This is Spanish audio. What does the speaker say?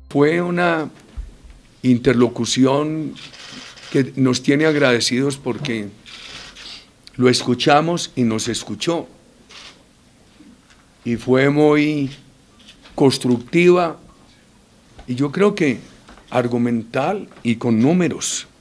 Fue una interlocución que nos tiene agradecidos porque lo escuchamos y nos escuchó. Y fue muy constructiva y yo creo que argumental y con números.